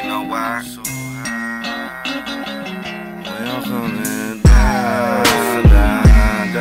know why? Well, coming down, down,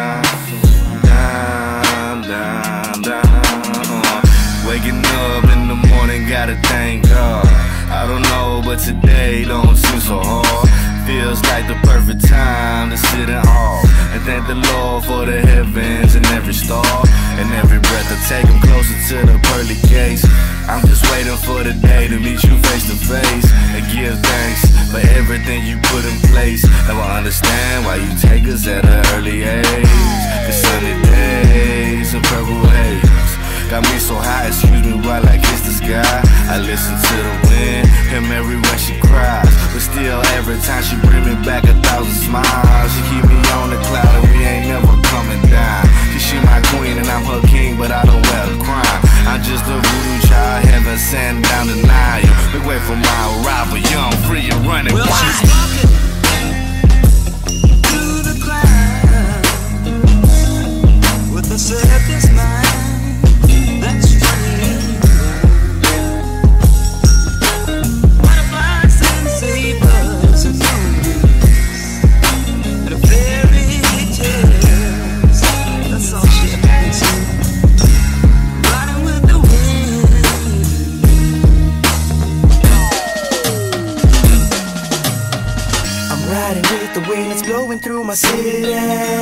down, down, down, down. Waking up in the morning, gotta thank God. I don't know, but today don't seem so hard. Feels like the perfect time to sit in awe and thank the Lord for the heavens and every star and every breath I take. I'm closer to the pearly gates. I'm just waiting for the day to meet you face to face and give thanks for everything you put in place. Now I understand why you take us at an early age. Cause sunny days and purple haze got me so high, excuse me while I kiss the sky. I listen to the wind, hear Mary when she cries, but still every time she bring me back 1,000 smiles. She keep me on the cloud and we ain't never coming down. She my queen and I'm her king, but I don't wear a crown. I'm just a voodoo child, heaven sent down to Nile. Big wait for my arrival, young, free and running wild. She's walking through the cloud with a surface mind. That's funny. Butterflies and zebras and moonbeams and fairy tales. That's all she has. Riding with the wind. I'm riding with the wind that's blowing through my city.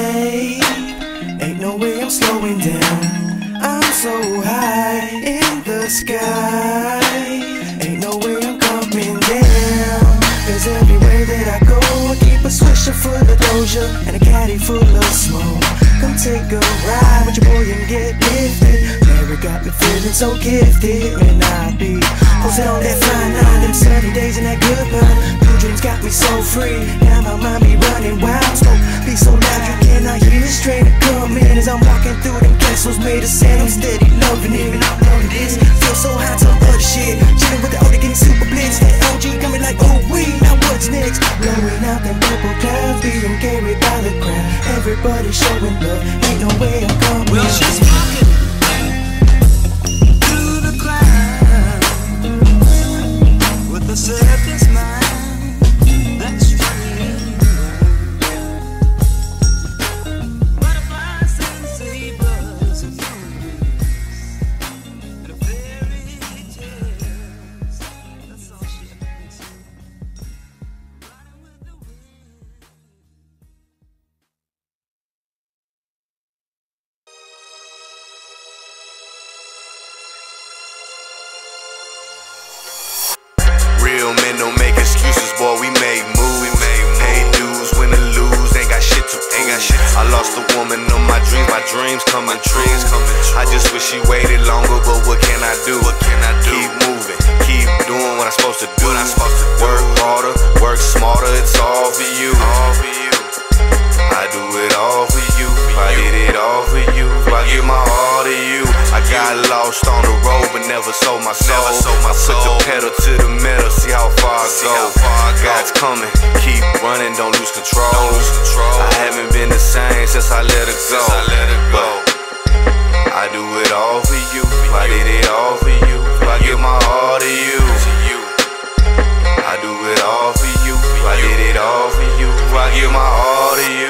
Ain't no way I'm slowing down. I'm so high in the sky. Ain't no way I'm coming down. Cause everywhere that I go, I keep a swisher full of doja and a caddy full of smoke. Come take a ride with your boy and get lifted. Mary got me feeling so gifted. And I be posted on that fine line, them sunny days and that good wine. Blue dreams got me so free. Now my mind be running wild. Smoke be so loud you cannot hear the strain to come in. As I'm walking through them castles made of sand, I'm steady loving it. And I'm loving this. Feel so high to other shit. Chilling with the older getting super blitz. That OG coming like, oh we, now what's next? Blowing out them purple clouds, being carried by the crowd. Everybody showing love, ain't no way I'm coming. Well, she's walking through the cloud with a surface mind. That's funny. Butterflies and zebras and moonbeams and fairy tales. That's all she has. Riding with the wind. Real men don't make excuses, boy, we make moves. Pay dues, win or lose, ain't got shit to prove. I lost a woman of my dreams coming true. I just wish she waited longer, but what can I do? Keep moving, keep doing what I'm supposed to do. Work harder, work smarter, it's all for you. I do it all for you, I did it all for you. I give my all to you. I got lost on the road, but never sold my soul. I put the pedal to the metal, see how far I go. God's coming, keep running, don't lose control. I haven't been the same since I let it go. But I do it all for you, I did it all for you. I give my all to you. I do it all for you, I did it all for you. I give my all to you.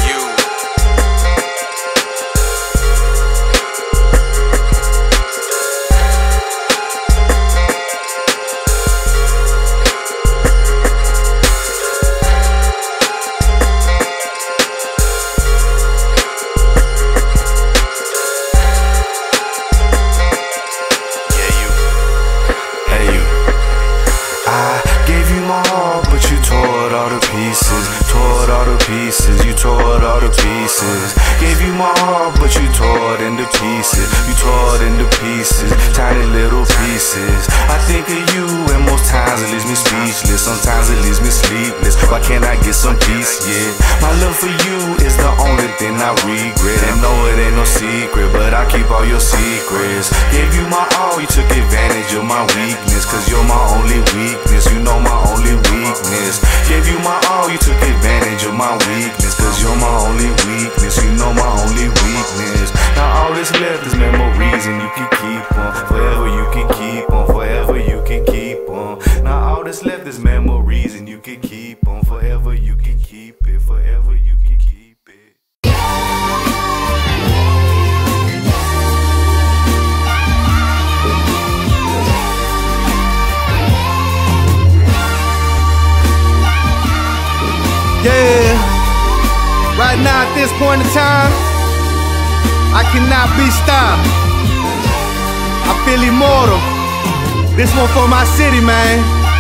You tore it all to pieces. Gave you my heart, but you tore it into pieces. You tore it into pieces, tiny little pieces. I think of you, and most times it leaves me speechless. Sometimes it leaves me sleepless. Why can't I get some peace? Yeah, my love for you is the only thing I regret. And no, it ain't no secret, but I keep all your secrets. Gave you my all, you took advantage of my weakness. Cause you're my only weakness, you know my only weakness. Gave you my all, you took advantage of my weakness. Cause you're my only weakness, you know my only weakness. Now all that's left is memories and you can keep on. Forever you can keep on, forever you can keep on. Now all that's left is memories, and you can keep on forever. You can keep it forever. You can keep it. Yeah, right now at this point in time, I cannot be stopped. I feel immortal. This one for my city, man.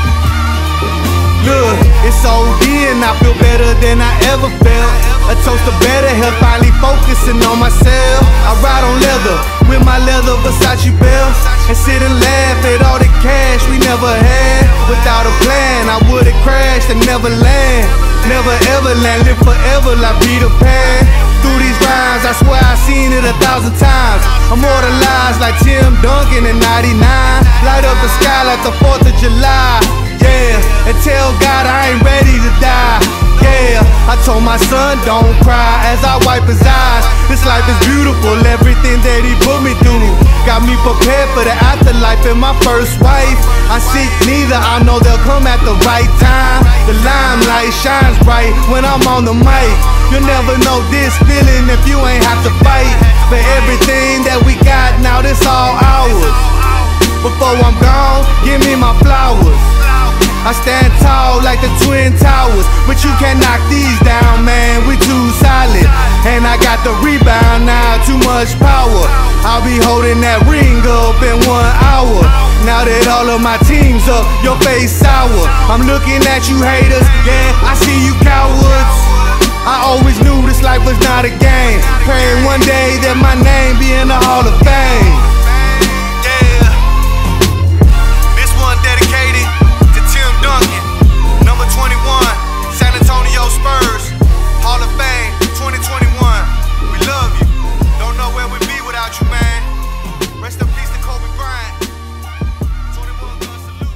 Look, it's OD and I feel better than I ever felt. A toast to better health, finally focusing on myself. I ride on leather with my leather Versace belt, and sit and laugh at all the cash we never had. Without a plan, I would've crashed and never land. Never ever land, live forever like Peter Pan. Through these rhymes, I swear I seen it 1,000 times. Immortalized like Tim Duncan in '99. Light up the sky like the 4th of July. Yeah, and tell God I ain't ready to die. Yeah, I told my son don't cry as I wipe his eyes. This life is beautiful, everything that he put me through got me prepared for the afterlife and my first wife. I seek neither, I know they'll come at the right time. The limelight shines bright when I'm on the mic. You'll never know this feeling if you ain't have to fight for everything that we got. Now this all ours. Before I'm gone, give me my flowers. I stand tall like the Twin Towers, but you can't knock these down, man, we too solid. And I got the rebound now, too much power. I'll be holding that ring up in 1 hour. Now that all of my team's up, your face sour. I'm looking at you haters, yeah, I see you cowards. I always knew this life was not a game, praying one day that my name be in the Hall of Fame. Yeah, this one dedicated to Tim Duncan, number 21, San Antonio Spurs, Hall of Fame 2021. We love you. Don't know where we'd be without you, man. Rest in peace to Kobe Bryant. 21 gun salute.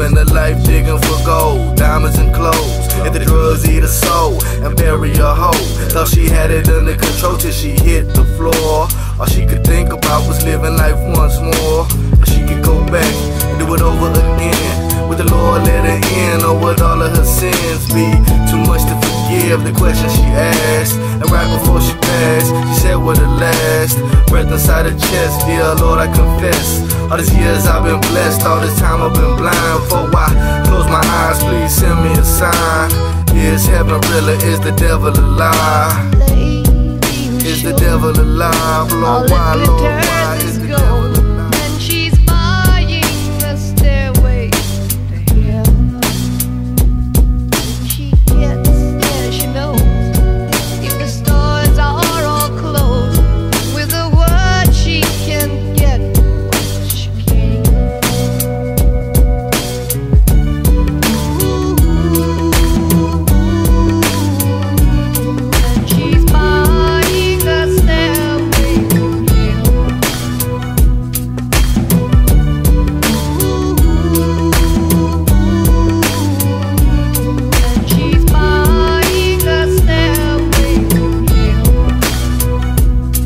spend a life digging for gold, diamonds and clothes. If the drugs eat her soul and bury her hoe. Thought she had it under control till she hit the floor. All she could think about was living life once more. But she could go back and do it over again. Would the Lord let her in, or would all of her sins be too much to forgive? The question she asked, and right before she passed, she said with her last breath inside her chest, dear Lord, I confess, all these years I've been blessed, all this time I've been blind. For I close my eyes, please send me a sign. Is heaven real or is the devil a lie? Is the devil a lie? Lord, why, Lord, why is the devil a lie? And she's buying the stairway to heaven. She gets there, she knows. If the stores are all closed, with a word she can get what she can. And she's buying the stairway to heaven. And she's buying the stairway to heaven.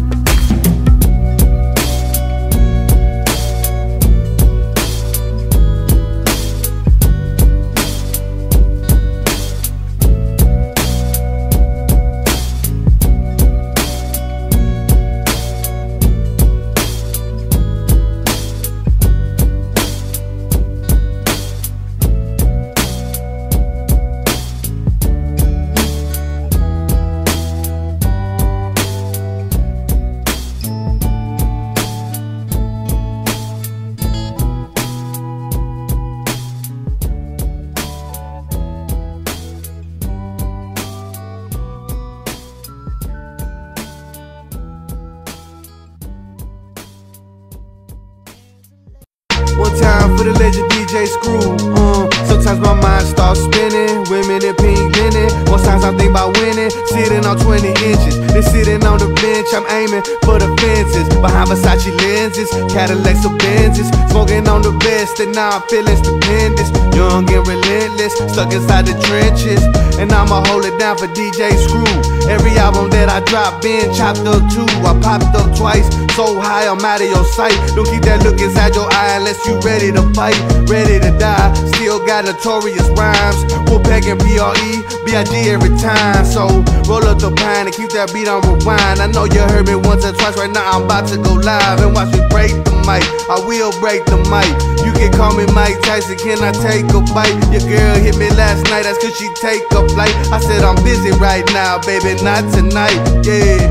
One time for the legend DJ Screw. Sometimes my mind starts spinning. Women in pink linen. Most times I think about winning. Sitting on 20 inches. Then sitting on the bench, I'm aiming for the fences. Behind Versace lenses, Cadillacs or Benzes. Smoking on the best, and now I feel stupendous. Young and relentless, stuck inside the trenches. And I'ma hold it down for DJ Screw. Every album that I drop, been chopped up too. I popped up twice, so high I'm out of your sight. Don't keep that look inside your eye unless you ready to fight, ready to die. Still got notorious rhymes. Wolfpack and PRE, B.I.G. every time. So roll up the pine and keep that beat on rewind. I know you heard me once or twice, right now I'm about to go live and watch me break the mic. I will break the mic. You can call me Mike Tyson, can I take a bite? Your girl hit me last night, that's cause she take a flight. I said I'm busy right now, baby, not tonight, yeah.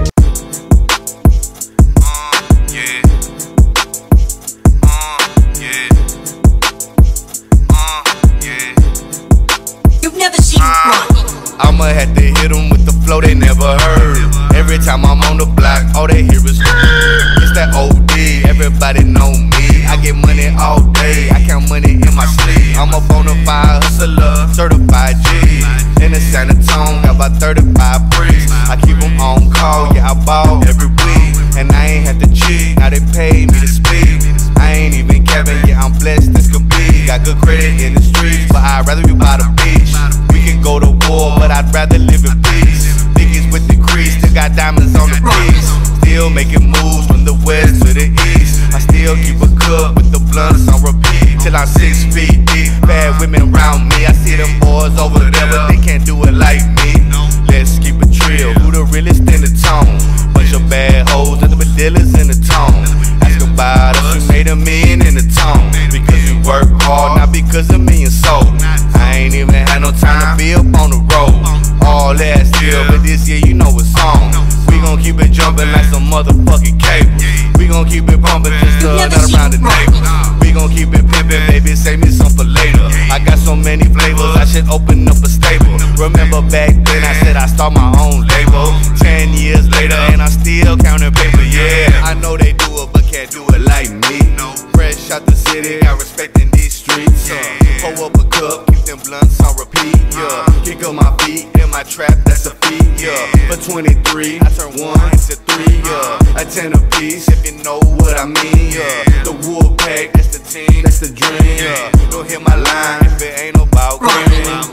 I'ma have to hit them with the flow they never heard. Every time I'm on the block, all they hear is it's that OD, everybody know me. I get money all day, I count money in my sleeve. I'm a bonafide hustler, certified G. In the San Antonio, got about 35 bricks. I keep them on call, yeah, I ball every week. And I ain't had to cheat, now they pay me to speak. I ain't even Kevin, yeah, I'm blessed as could be. Got good credit in the streets, but I'd rather be by the beach. We can go to war, but I'd rather live in peace. Niggas with the crease, still got diamonds on the piece. Still making moves from the west to the east. I still keep a cup with the blunts on repeat till I'm 6 feet deep. Bad women around me, I see them boys over there, but they can't do it like me. Let's keep it real, who the realest in the tone? Bunch of bad hoes, nothing but dealers in the tone. Ask about us, we made $1 million in the tone. Because we work hard, not because of me and soul. I ain't even had no time to be up on the road. All last year, but this year you know it's on. We gon' keep it jumping like some motherfucking cable. We gon' keep it pumping just not around the neighbors. We gon' keep it pimpin', baby, save me some for later. I got so many flavors, I should open up a stable. Remember back then I said I start my own label. 10 years later and I'm still counting paper, yeah. I know they do it, but can't do it like me. Fresh out the city, got respect in these streets. Pull up a cup, keep them blunts on repeat, yeah. Kick up my feet in my trap, that's a feat, yeah. For 23, I turn 1 into 3, yeah. A 10 a piece, if you know what I mean, yeah. The Wolfpack, that's the 15, that's the dream. Yeah, don't hit my line if it ain't about green.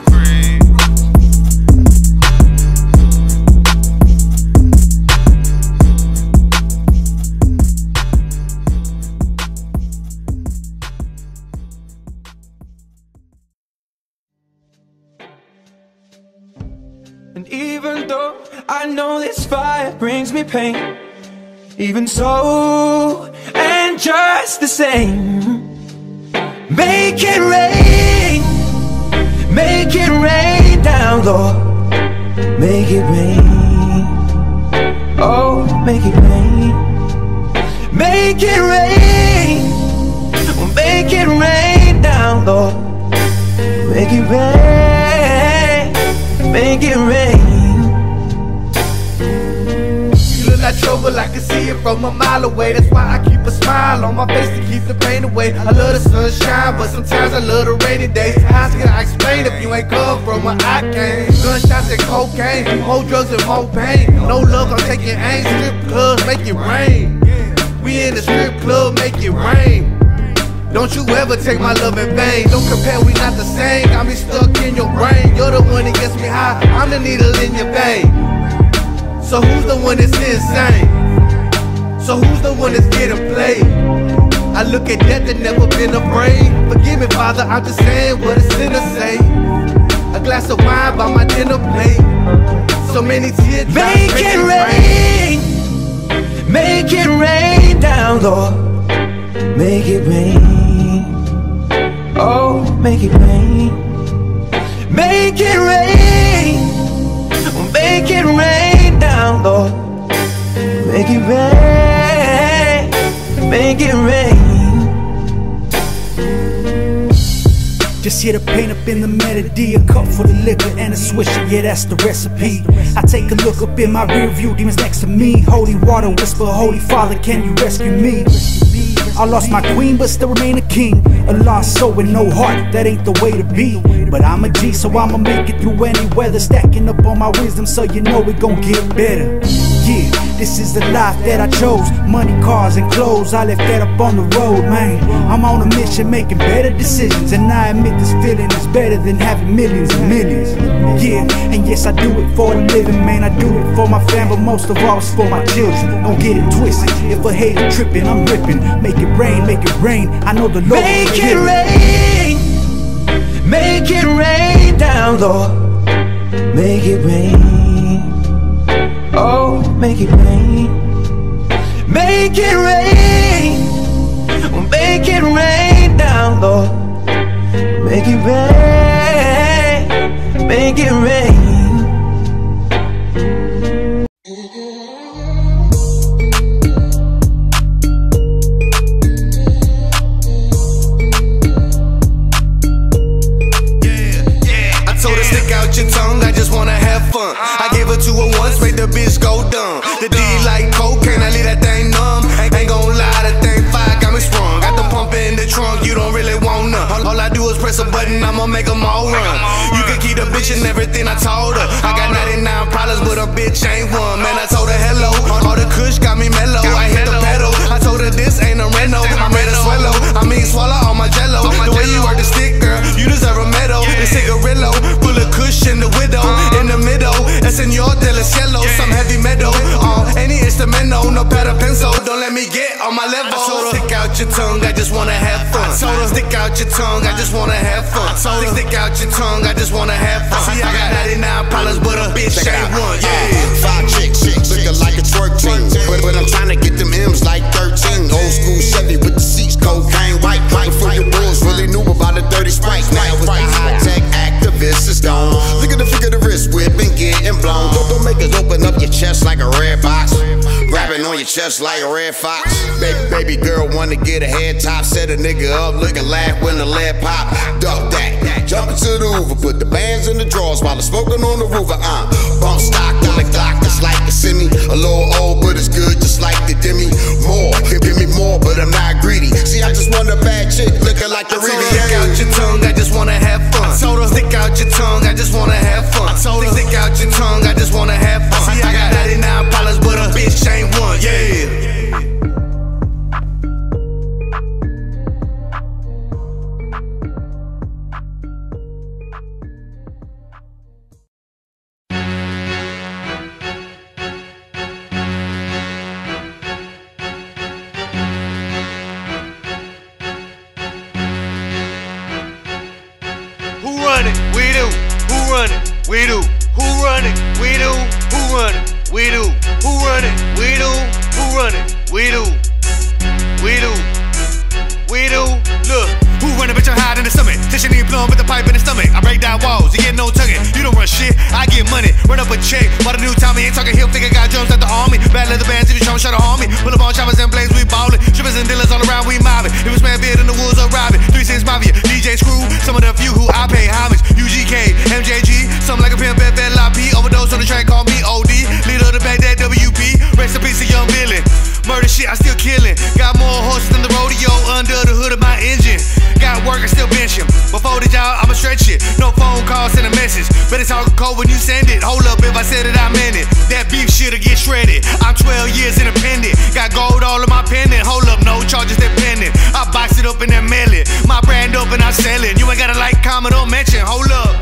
And even though I know this fire brings me pain, even so, and just the same, make it rain down, Lord, make it rain, oh, make it rain, make it rain down, Lord, make it rain, make it rain. Like trouble, I can see it from a mile away. That's why I keep a smile on my face to keep the pain away. I love the sunshine, but sometimes I love the rainy days. How can I explain if you ain't come from where I came? Gunshots and cocaine, more drugs and more pain. No love, I'm taking aim. Strip clubs, make it rain. We in the strip club, make it rain. Don't you ever take my love in vain. Don't compare, we not the same. Got me stuck in your brain. You're the one that gets me high, I'm the needle in your vein. So who's the one that's insane? So who's the one that's getting played? I look at death and never been afraid. Forgive me, Father, I'm just saying what a sinner say. A glass of wine by my dinner plate. So many tears. Make it rain down, Lord. Make it rain. Oh, make it rain. Make it rain. Make it rain down, Lord. Make it rain. Make it rain. Just hear the pain up in the melody, a cup full of liquor and a swisher, yeah, that's the recipe. I take a look up in my rear view, demons next to me. Holy water, whisper, Holy Father, can you rescue me? I lost my queen, but still remain a king. A lost soul with no heart, that ain't the way to be. But I'm a G, so I'ma make it through any weather. Stacking up on my wisdom, so you know it gon' get better. Yeah, this is the life that I chose. Money, cars, and clothes, I left that up on the road, man. I'm on a mission, making better decisions. And I admit this feeling is better than having millions and millions. Yeah, and yes, I do it for a living, man. I do it for my family, but most of all, it's for my children. Don't get it twisted, if a hater tripping, I'm ripping. Make it rain, I know the Lord make it rain. Make it rain down, Lord. Make it rain. Oh, make it rain. Make it rain. Make it rain down, Lord. Make it rain. Make it rain. Your tongue, I just wanna have fun. I gave her to her once, made the bitch go dumb. The D like cocaine, I leave that thing numb. Ain't gon' lie, that thing fire got me sprung. Got the pump in the trunk, you don't really want none. All I do is press a button, I'ma make them all run. You can keep the bitch and everything I told her. I got 99 problems, but a bitch ain't one. Man, I told her hello, all the kush got me mellow. I hit the pedal, I told her this ain't a reno. I'm ready to swallow, I mean swallow all my jello. The way you work the stick, girl, you deserve a medal. The cigarillo, full of kush in the widow, in the middle, el señor de los cielos, some heavy metal, any instrumental, no pad or pencil, don't let me get on my level. I told her, stick out your tongue, I just wanna have fun. I told her, stick out your tongue, I just wanna have fun. I told her, stick out your tongue, I just wanna have fun. See, I got 99 problems, but a bitch ain't one, yeah. 5 chicks, looking like a twerk team, but I'm trying to get them M's like 13. Old school Chevy with the seats, cocaine white, before your bulls really knew about the dirty Sprite. Now it's the high-tech activist is gone. Look at the figure of the wrist, whip and getting blown. Don't make us open up your chest like a red box. Grabbing on your chest like a red fox. Baby girl wanna get a head top. Set a nigga up, looking laugh when the lead pop. Duck that, jump into the Hoover. Put the bands in the drawers while I'm smoking on the roof. Bump stock on the clock, it's like a semi. A little old, but it's good, just like the Demi. More, give me more, but I'm not greedy. See, I just want a bad chick, looking like the Riviera. Stick out your tongue, I just wanna have fun. I told her, stick out your tongue, I just wanna have fun. I told her, stick out your tongue, I just wanna have fun. See, I got 99 problems, but a bitch ain't one, yeah. we do. Who run it? We do. Who run it? We do. Who run it? We do. Who run it? We do. We do. We do. Look. Who run it, bitch, I'm high in the stomach. Tissue need plumb with the pipe in the stomach. I break down walls, you get no tugging. You don't run shit, I get money. Run up a check, bought a new Tommy. Ain't talking heel figure, got drums at the army. Bad leather bands, if you try to harm me. Pull up on choppers and blades, we ballin'. Strippers and dealers all around, we mobbing. It was man bid in the woods, arriving. 3 6 Mafia, DJ Screw. Some of the few who I pay homage. UGK, MJG. Something like a pimp, FLIP. Overdose on the track, call me OD. Leader of the Baghdad, WP. Rest in peace to Young Billy. Murder shit, I still killin'. Got more horses than the rodeo under the hood of my engine. Got work, I still bench him. Before the job, I'ma stretch it. No phone call, send a message. But it's all cold when you send it. Hold up, if I said it, I meant it. That beef shit'll get shredded. I'm 12 years independent. Got gold all in my pendant. Hold up, no charges, they're pending. I box it up and then mail it. My brand up and I sell it. You ain't gotta like, comment, or mention. Hold up.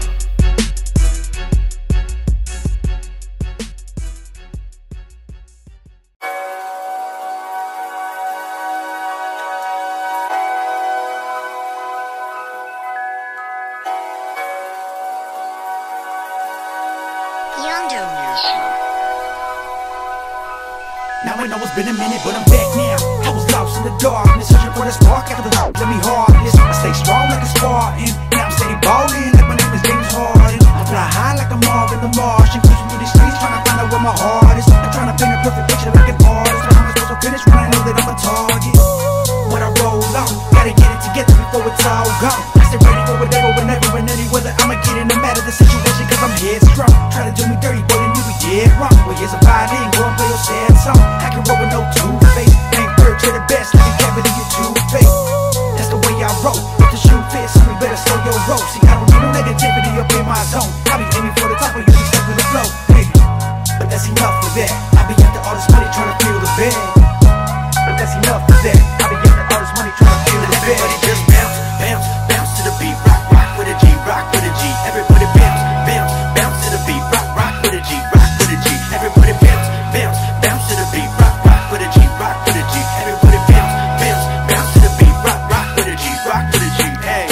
Now I know it's been a minute, but I'm back now. I was lost in the darkness, searching for the spark after the let me hardness. I stay strong like a Spartan. Now I'm steady ballin' like my name is James Harden. I fly high like I'm Marvin the Martian, cruising through these streets trying to find out where my heart is. I'm trying to paint a perfect picture like an artist. But I'm supposed to finish when I know that I'm a target. When I roll on, gotta get it together before it's all gone. I stay ready for whatever, whenever, and any weather. I'ma get in no matter the situation, cause I'm headstrong. Try to do me dirty, boy, then you be dead wrong. Well, here's a violin, go and play your sad song. I can roll with no two-face. Ain't third to the best, like a cavity, you two-face. That's the way I roll. If the shoe fits, we better slow your roll. See, I don't need no negativity up in my zone. I be aiming for the top, but you be stuck with the flow. Hey, but that's enough of that. I be after all this money trying to fill the bag. But that's enough of that. I be after all this money trying to fill the bag. Everybody just bounce, bounce, bounce to the beat. Rock, rock with a G, rock with a G. Everybody bounce, bounce, bounce to the beat. Rock, rock with a G, rock with a G. Everybody bounce, bounce, bounce to the beat. Rock, rock with a G, rock with a G. Everybody bounce, bounce, bounce to the beat. Rock, rock with a G, rock with a G. Hey.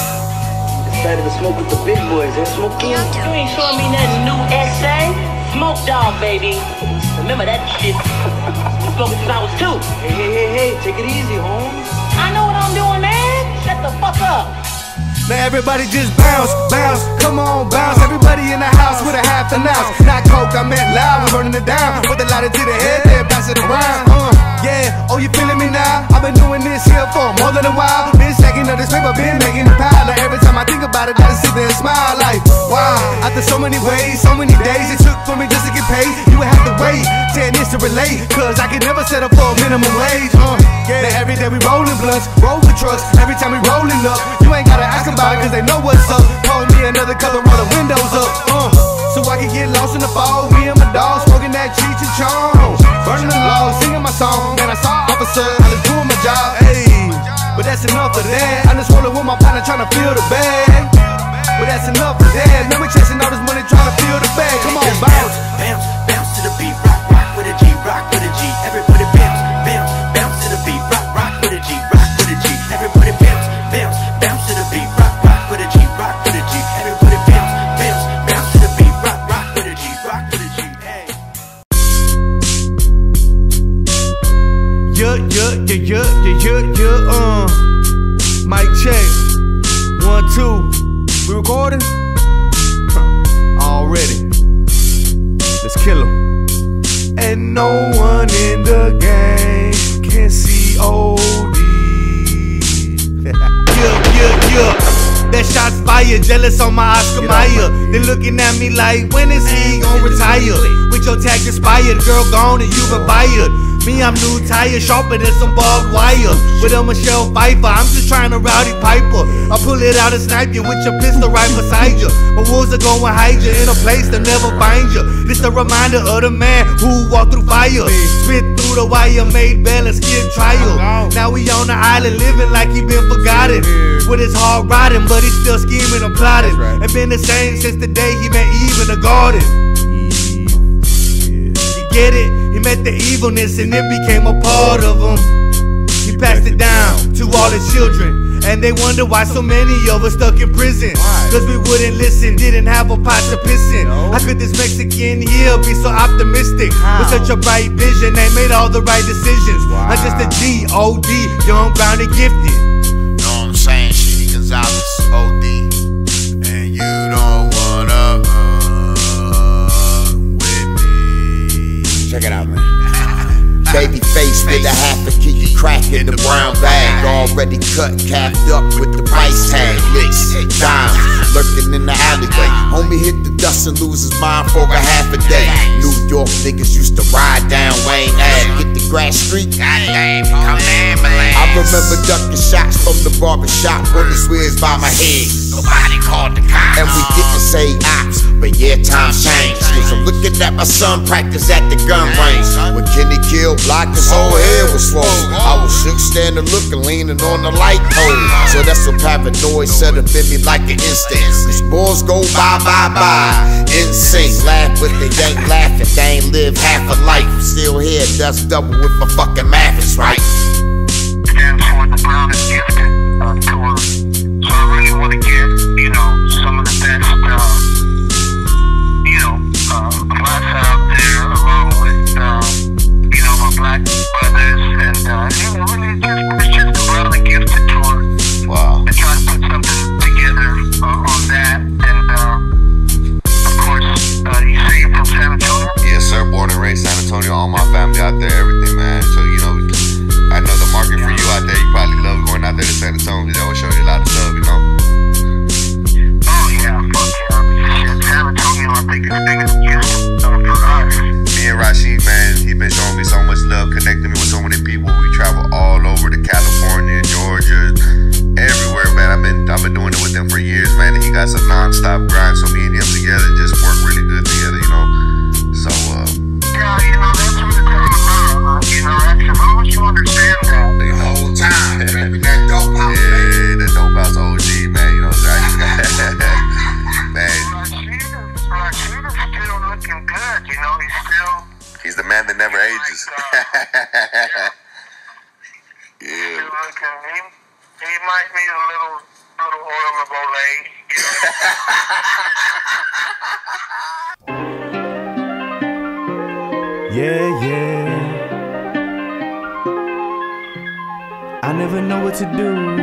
Decided to smoke with the big boys, and smoke you. You ain't showing me nothing new, SA. Smoke dog, baby. Remember that shit. Smoking since I was 2. Hey, take it easy, Holmes. I know what I'm doing, man. Shut the fuck up. Now everybody just bounce, bounce, come on, bounce. Everybody in the house with a half an ounce. Not coke, I meant loud, we're burning it down. Put the lighter to the head, then pass it around. Yeah, oh, you feeling me now? I've been doing this here for more than a while. Been stacking up this paper, been making it pile. Like every time I think about it, I just sit there and smile like, wow. After so many ways, so many days it took for me just to get paid, you would have to wait 10 years to relate, cause I could never settle for a minimum wage. Yeah, now every day we rolling blunts, roll with trucks. Every time we rolling up, you ain't gotta ask about it, cause they know what's up. Pour me another cover, roll the windows up, so I can get lost in the fall. Me and my dog smoking that Cheech and Chong, burning the log, singing my song. And I saw officer, I was doing my job, ayy. But that's enough of that. I'm just rolling with my partner trying to fill the bag. But that's enough of that. Now we chasing all this money trying to fill the bag. Come on, bounce, bounce, bounce to the beat. Rock, rock with a G, rock with a G. Everybody bounce, bounce, bounce to the beat. Rock, rock with a G, rock with a G. Everybody bounce, bounce, bounce to the beat. Rock, rock with a G, rock with a G. Everybody bounce, bounce, bounce to the beat. Rock, rock with a G, rock with a G. Hey. Yeah. Mic check. 1, 2. We recording? Already. Let's kill 'em. And no one in the game can see OD. Yeah. That shot's fire, jealous on my Oscar Mayer. They looking at me like, when is he gon' retire? With your tag expired, girl gone and you been fired. Me, I'm new tire, sharper than some barbed wire. With a Michelle Pfeiffer, I'm just trying to rowdy Piper. I pull it out and snipe you with your pistol right beside you. My wolves are gon' hide you in a place they'll never find you. This a reminder of the man who walked through fire. Spit through the wire, made bail and skip trial. Now we on the island living like he been forgotten. With his hard riding, but he's still scheming and plotting. And been the same since the day he met Eve in the garden. You get it? He met the evilness and it became a part of him. He passed it down to all his children. And they wonder why so many of us stuck in prison. Cause we wouldn't listen, didn't have a pot to piss in. How could this Mexican here be so optimistic? With such a bright vision, they made all the right decisions. I'm just a G.O.D., young, brown, and gifted. Know what I'm saying? Shitty Gonzalez, OD. And you don't wanna with me. Check it out, man. Baby face with a half a key crack in the brown bag. Already cut, capped up with the price tag. Licks, dimes, lurking in the alleyway. Homie hit the dust and lose his mind for a half a day. New York niggas used to ride down Wayne Ave. Get the grass street, goddamn, become an ambulance. I remember ducking shots from the barbershop. Bullets whizzed by my head. Nobody called the cops. And we didn't say ops, but yeah, times changed. Cause I'm looking at my son practice at the gun range. When Kenny killed Block, his whole head was swollen. I was shook, standing looking, leaning on the light pole. So that's what paranoid set up in me like an instinct. These boys go bye, bye, bye. In sync, laugh, but they ain't laughing. They ain't lived half a life. Still here, that's double with my fucking math is right. Stands for the Brown is Gifted tour. So I really want to get, you know, some of the best, you know, class out there along with, you know, my black brothers. And, you know, really it's just the Brown and Gifted tour. Wow. And try to put something together on that. And, of course, you say you're from San Antonio? Yes, sir. Born and raised San Antonio. All my family out there, everything, man. So, you know, I know the market for you out there. You probably love going out there to San Antonio. That will show you a lot of love, you know? Oh, yeah. Fuck yeah. Shit, San Antonio, I think it's big as Houston for us. Me and Rashid, man, he been showing me so much love, connecting me with so many people. We travel all over to California, Georgia, everywhere, man. I've been doing it with him for years, man. And he got some non-stop grind. So me and him together just work really good together, you know? So, yeah, you know, that's what it's all about. You know, that's as long as you understand that. The whole time, baby, that dope house, yeah, the dope house OG, man. You know what I'm saying? Man. Rashid is still looking good, you know, He's the man that never ages. Yeah. Still looking, he might need a little oil of Olay, you know. Yeah, yeah. I never know what to do.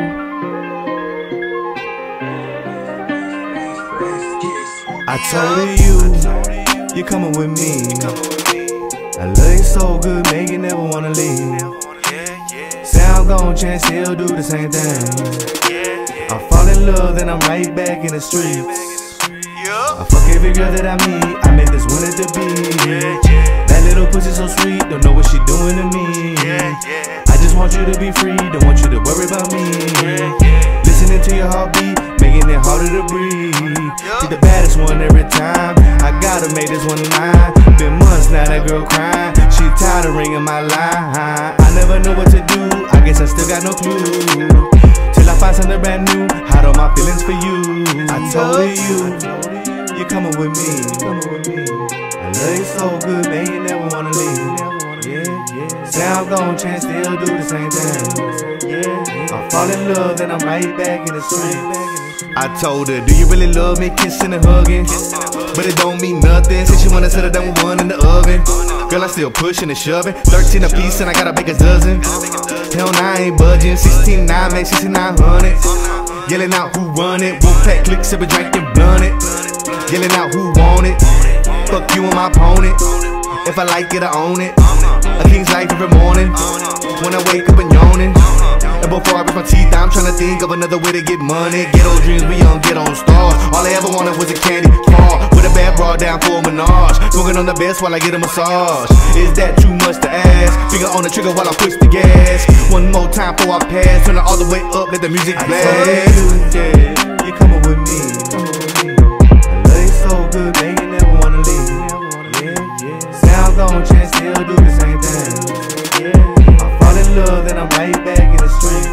I told you, you're coming with me. I love you so good, make you never wanna leave. Say I'm gon' chance, still do the same thing. I fall in love, then I'm right back in the streets. I fuck every girl that I meet, I make this one at the beach. That little pussy so sweet, don't know what she doing to me. I just want you to be free, don't want you to worry about me. Listening to your heartbeat, making it harder to breathe. She's the baddest one every time, I gotta make this one mine. Been months now, that girl crying, she tired of ringing my line. I never know what to do, I guess I still got no clue. Till I find something brand new, hide all my feelings for you. I told you, you're coming with me. I love you so good, man, you never wanna leave. Say I'm gon' chance, still do the same thing. I fall in love, then I'm right back in the street. I told her, do you really love me? Kissing and hugging, but it don't mean nothing since you wanna settle down with one in the oven. Girl, I'm still pushing and shoving, 13 a piece and I gotta make a dozen. Hell nah, I ain't budging, 16.9, make 6,900. Yelling out who run it, Wolfpack click, sipping, drinking, blunt it. Yelling out who want it, fuck you and my opponent. If I like it, I own it. A king's life every morning, when I wake up and yawning. And before I brush my teeth, I'm trying to think of another way to get money. Get old dreams, we young, get on stars. All I ever wanted was a candy bar with a bad bra down for a menage. Smoking on the best while I get a massage. Is that too much to ask? Finger on the trigger while I push the gas. One more time before I pass. Turn it all the way up, let the music blast. Yeah, you're coming with me. I love you so good, man, you never wanna leave. Say I'm gon' chance, still do the same thing. I fall in love, then I'm right back in the street.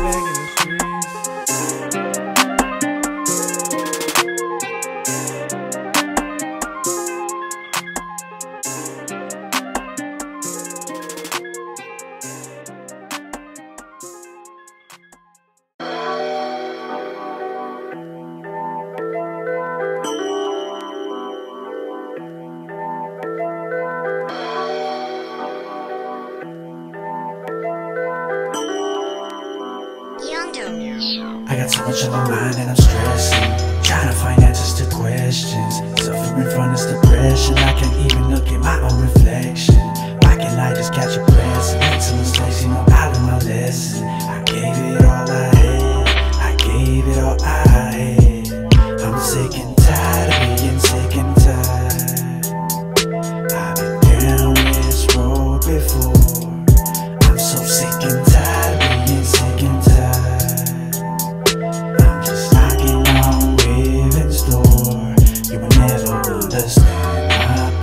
got too much on my mind and I'm stressing, trying to find answers to questions. Suffering from this depression, I can't even look at my own reflection. Why can't I just catch a breath and make some mistakes, you know, I learned my lesson. I gave it all I had, I gave it all I had. I'm sick and tired of being sick and tired. I've been down this road before. I'm so sick and tired of being sick and tired. I'm just knocking on heaven's door. You will never understand my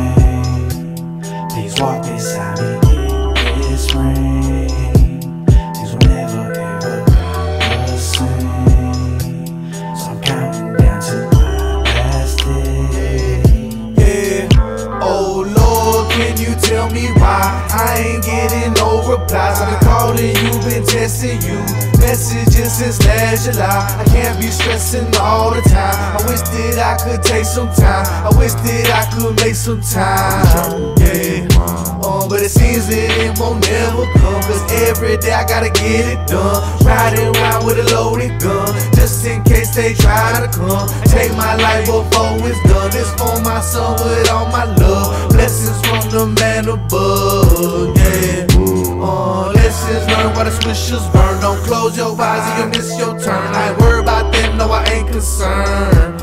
pain. Please walk beside me in this rain. Things will never ever be the same. So I'm counting down to my last day. Yeah. Oh Lord, can you tell me why I ain't getting no replies? I've been calling you, been testing you, messages since last July. I can't be stressing all the time. I wish that I could take some time. I wish that I could make some time. Yeah. But it seems that it won't never come, cause every day I gotta get it done. Riding around with a loaded gun, just in case they try to come take my life before it's done. This for my son with all my love, blessings from the man above. Yeah. Lessons learned while the swishers burn. Don't close your eyes or you'll miss your turn. I ain't worried about them, no I ain't concerned.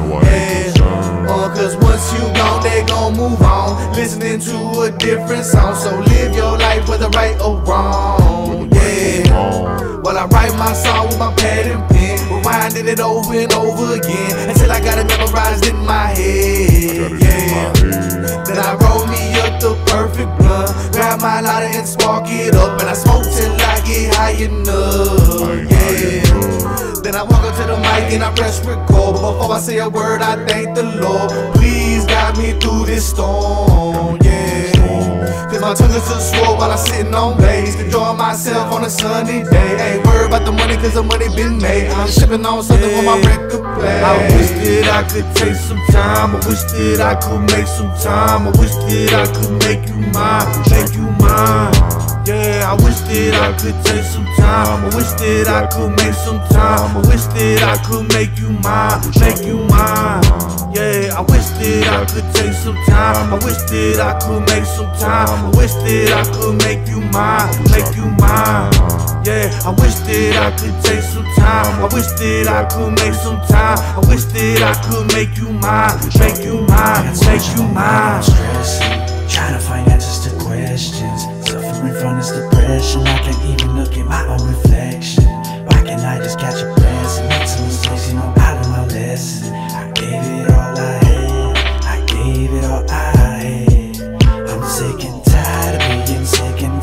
Cause once you gone, they gon' move on, listening to a different song. So live your life whether right or wrong. Yeah. While I write my song with my pad and pen, rewinding it over and over again until I got it memorized in my head. Yeah. Then I roll me up the perfect blunt, grab my lighter and spark it up, and I smoke till I get high enough. Yeah. Then I walk up to the mic and I press record, but before I say a word I thank the Lord. Please guide me through this storm. Yeah. Cause my tongue is so swole while I'm sitting on base, enjoying myself on a sunny day. Ain't worried about the money cause the money been made. I'm shipping on something for my record play. I wish that I could take some time. I wish that I could make some time. I wish that I could make you mine, make you mine. Yeah, I wish that I could take some time. I wish that I could make some time. I wish that I could make you mine, make you mine. Yeah, I wish that I could take some time. I wish that I could make some time. I wish that I could make you mine, make you mine. Yeah, I wish that I could take some time. I wish that I could make some time. I wish that I could make you mine, make you mine, make you mine. Trying to find answers to questions, suffering from this depression. I can't even look at my own reflection. Why can't I just catch a breath and make some mistakes, you know, I learned my lesson. I gave it all I had, I gave it all I had. I'm sick and tired of being sick and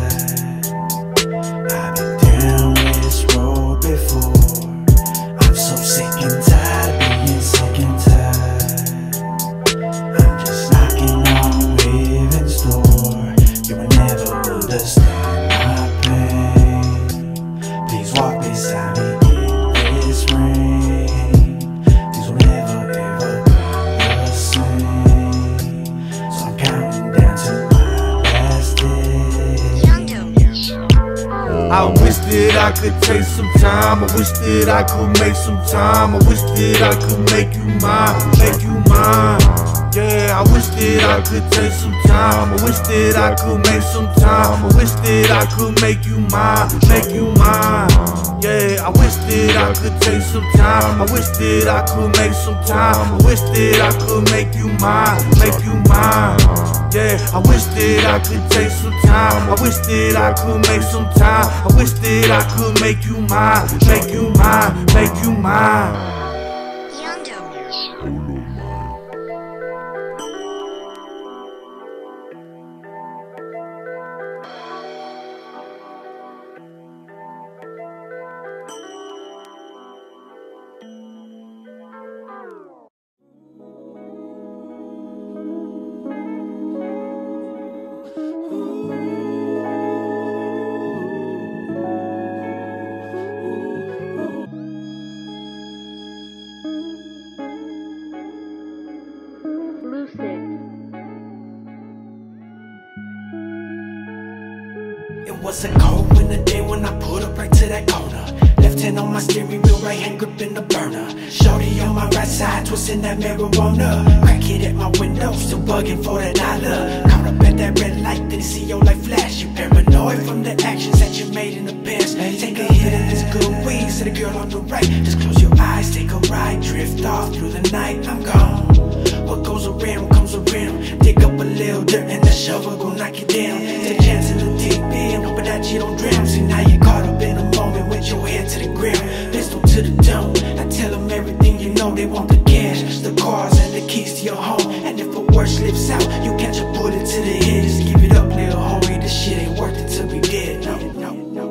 tired. I've been down this road before. I'm so sick and tired of being sick and tired. I'm just knocking on heaven's door. You will never understand my pain. Please walk beside me in this rain. Things will never ever be the same. So I'm counting down to my last day. I wish that I could take some time. I wish that I could make some time. I wish that I could make you mine, make you mine. Yeah, I wish that I could take some time. I wish that I could make some time. I wish that I could make you mine, make you mine. Yeah, I wish that I could take some time. I wish that I could make some time. I wish that I could make you mine, make you mine. Yeah, I wish that I could take some time. I wish that I could make some time. I wish that I could make you mine, make you mine, make you mine. It was a cold winter day when I pulled up right to that corner. Left hand hand on my steering wheel, right hand gripping the burner. Shorty on my right side, twisting that marijuana. Crackhead at my window, still bugging for that dollar. Caught up at that red light, didn't see your light flash. You paranoid from the actions that you made in the past. Take a hit of this good weed, say the girl on the right. Just close your eyes, take a ride, drift off through the night. I'm gone. What goes around comes around. Dig up a little dirt and that shovel gon' knock you down. Take a chance in the deep end, hoping that you don't drown. See now you caught up in a moment with your head to the ground. Pistol to the dome, I tell them everything you know. They want the cash, the cars and the keys to your home. And if a word slips out, you catch a bullet to the head. Just give it up, little homie, this shit ain't worth it till we dead. No, no, no.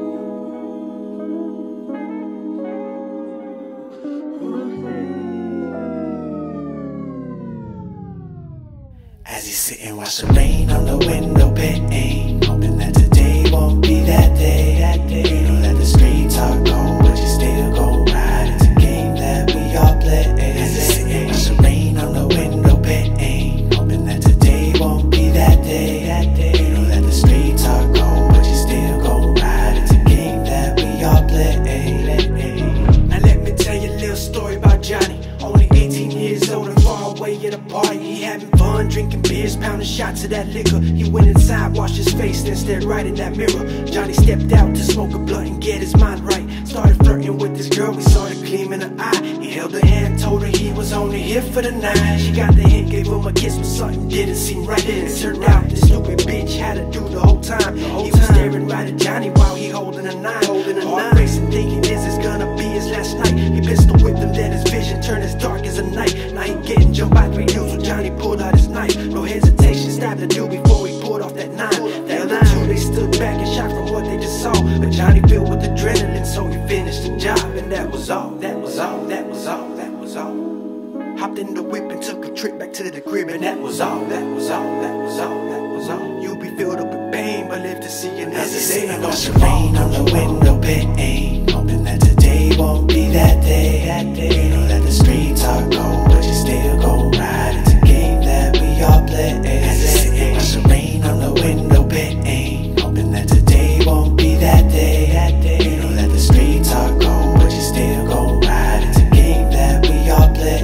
As you sit and watch the rain on the window pane, hoping that today won't be that day. You know that the streets are cold, but you still gon' ride. It's a game that we all play. As you sit and watch the rain on the window pane, hoping that today won't be that day. You know that the streets are cold, but you still gon' ride. It's a game that we all play. Now let me tell you a little story about Johnny. Only 18 years old and far away at a party. He having fun, drinking beers, pounding shots of that liquor. He went inside, washed his face, then stared right in that mirror. Johnny stepped out to smoke a blunt and get his mind right. Started flirting with this girl, we saw the gleam in her eye. He held her hand, told her he was only here for the night. She got the hint, gave him a kiss, but something didn't seem right. It turned out this stupid bitch had a dude the whole time. He was staring right at Johnny while he holding a knife. Heart racing, thinking this is gonna be his last night. He pistol whipped him, then his vision turned as dark as a night. Now he getting jumped by 3 dudes when Johnny pulled out his knife. No hesitation, stabbed the dude before he pulled off that knife. The other two, they stood back in shock from what they just saw. But Johnny filled with adrenaline, so he finished the job. And that was all, that was all, that was all, that was all. Hopped in the whip and took a trip back to the crib. And that was all, that was all, that was all, that was all. You'll be filled up with pain, but live to see another day. As you sit and watch the rain on the window pane, hoping that today won't be that day. You know that the streets are cold, but you still gon' ride. It's a game that we all play. As you sit and watch the rain on the window pane, hoping that today won't be that day. You know that the streets are cold, but you still gon' ride. It's a game that we all play.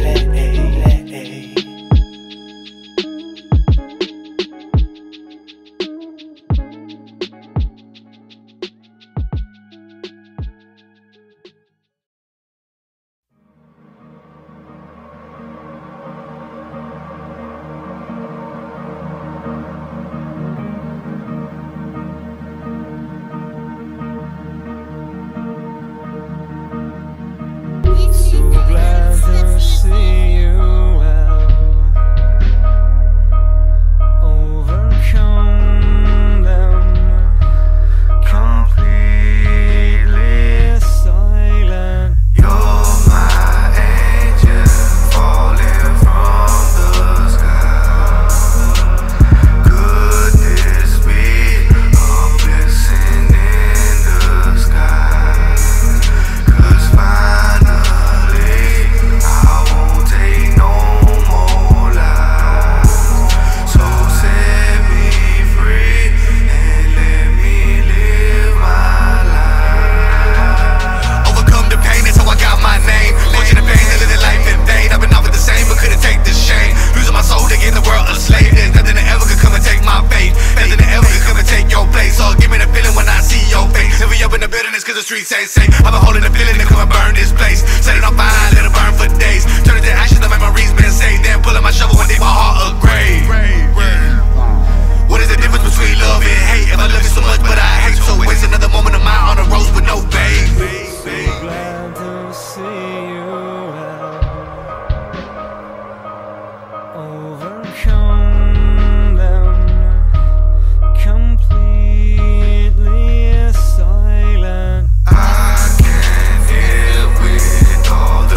streets ain't safe. I've been holding the feeling to come and burn this place. Set it on fire, let it burn for days. Turn it to ashes, the memories been saved. Then pulling my shovel and dig my heart a grave. What is the difference between love and hate? If I love you so much, but I hate, so waste another moment of mine on the road with no babe. Glad to see you overcome them, completely silent. I can't live with all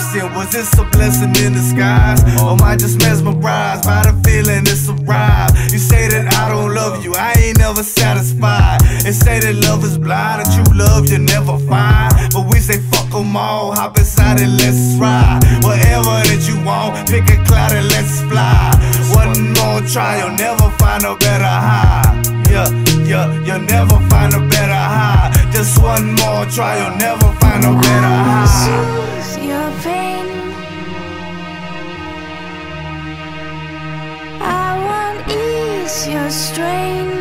question, was this a blessing in disguise? Or am I just mesmerized by the feeling it's arrived? You say that I don't love you, I ain't never satisfied. And say that love is blind and true love you never find. But we say fuck them all, hop inside and let's ride. Whatever that you want, pick a cloud and let's fly. One more try, you'll never find a better high. Yeah, you'll never find a better high. Just one more try, you'll never find a better high. Soothe your pain. I won't ease your strain.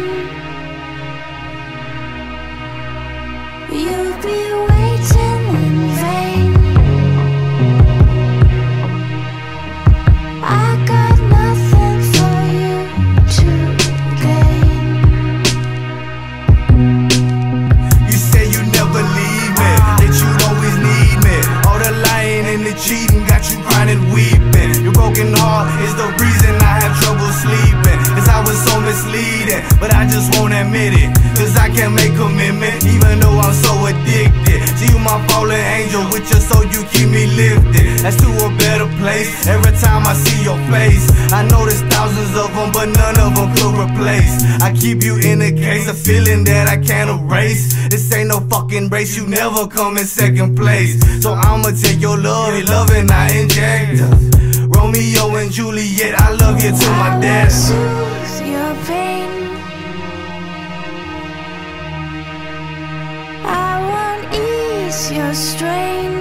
You'll be waiting in vain. I got nothing for you to gain. You say you never leave me, that you'd always need me. All the lying and the cheating got you crying and weeping. Your broken heart is the reason I have trouble sleeping. Cause I was so misleading, but I just won't admit it. Cause I can't make commitment, even though I'm so addicted. See you my fallen angel, with your soul you keep me lifted. That's to a better place, every time I see your face. I know there's thousands of them, but none of them could replace. I keep you in a case, a feeling that I can't erase. This ain't no fucking race, you never come in second place. So I'ma take your love, your love and I inject us. Romeo and Juliet, I love you to my death. Soothe your pain. I won't ease your strain.